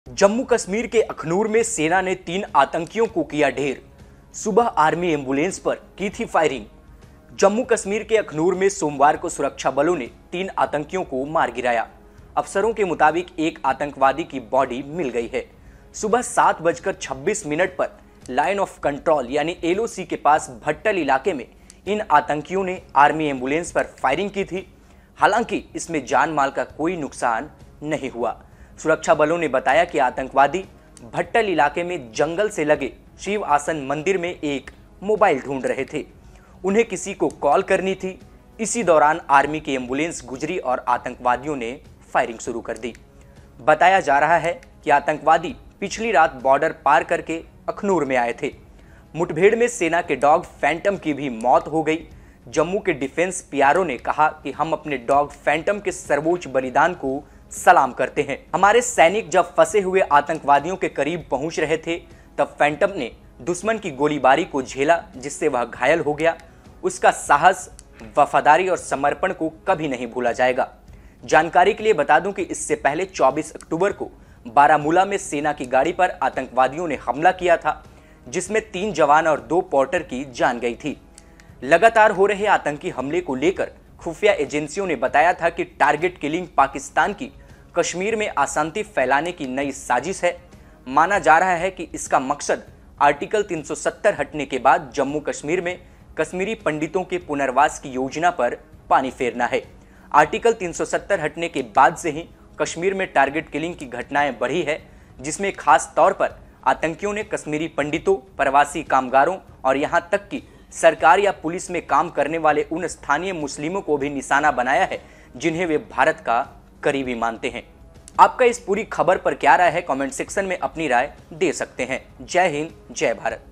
जम्मू कश्मीर के अखनूर में सेना ने 3 आतंकियों को किया ढेर। सुबह आर्मी एम्बुलेंस पर की थी फायरिंग। जम्मू कश्मीर के अखनूर में सोमवार को सुरक्षा बलों ने 3 आतंकियों को मार गिराया। अफसरों के मुताबिक एक आतंकवादी की बॉडी मिल गई है। सुबह 7:26 पर लाइन ऑफ कंट्रोल यानी LOC के पास भट्टल इलाके में इन आतंकियों ने आर्मी एम्बुलेंस पर फायरिंग की थी। हालांकि इसमें जान माल का कोई नुकसान नहीं हुआ। सुरक्षा बलों ने बताया कि आतंकवादी भट्टल इलाके में जंगल से लगे शिव आसन मंदिर में एक मोबाइल ढूंढ रहे थे। उन्हें किसी को कॉल करनी थी। इसी दौरान आर्मी की एम्बुलेंस गुजरी और आतंकवादियों ने फायरिंग शुरू कर दी। बताया जा रहा है कि आतंकवादी पिछली रात बॉर्डर पार करके अखनूर में आए थे। मुठभेड़ में सेना के डॉग फैंटम की भी मौत हो गई। जम्मू के डिफेंस PRO ने कहा कि हम अपने डॉग फैंटम के सर्वोच्च बलिदान को सलाम करते हैं। हमारे सैनिक जब फंसे हुए आतंकवादियों के करीब पहुंच रहे थे तब फैंटम ने दुश्मन की गोलीबारी को झेला, जिससे वह घायल हो गया। उसका साहस, वफादारी और समर्पण को कभी नहीं भूला जाएगा। जानकारी के लिए बता दूं कि इससे पहले 24 अक्टूबर को बारामूला में सेना की गाड़ी पर आतंकवादियों ने हमला किया था, जिसमें 3 जवान और 2 पोर्टर की जान गई थी। लगातार हो रहे आतंकी हमले को लेकर खुफिया एजेंसियों ने बताया था कि टारगेट किलिंग पाकिस्तान की कश्मीर में अशांति फैलाने की नई साजिश है। माना जा रहा है कि इसका मकसद आर्टिकल 370 हटने के बाद जम्मू कश्मीर में कश्मीरी पंडितों के पुनर्वास की योजना पर पानी फेरना है। आर्टिकल 370 हटने के बाद से ही कश्मीर में टारगेट किलिंग की घटनाएं बढ़ी है, जिसमें खास तौर पर आतंकियों ने कश्मीरी पंडितों, प्रवासी कामगारों और यहां तक कि सरकार या पुलिस में काम करने वाले उन स्थानीय मुस्लिमों को भी निशाना बनाया है जिन्हें वे भारत का करीबी मानते हैं। आपका इस पूरी खबर पर क्या राय है? कमेंट सेक्शन में अपनी राय दे सकते हैं। जय हिंद, जय भारत।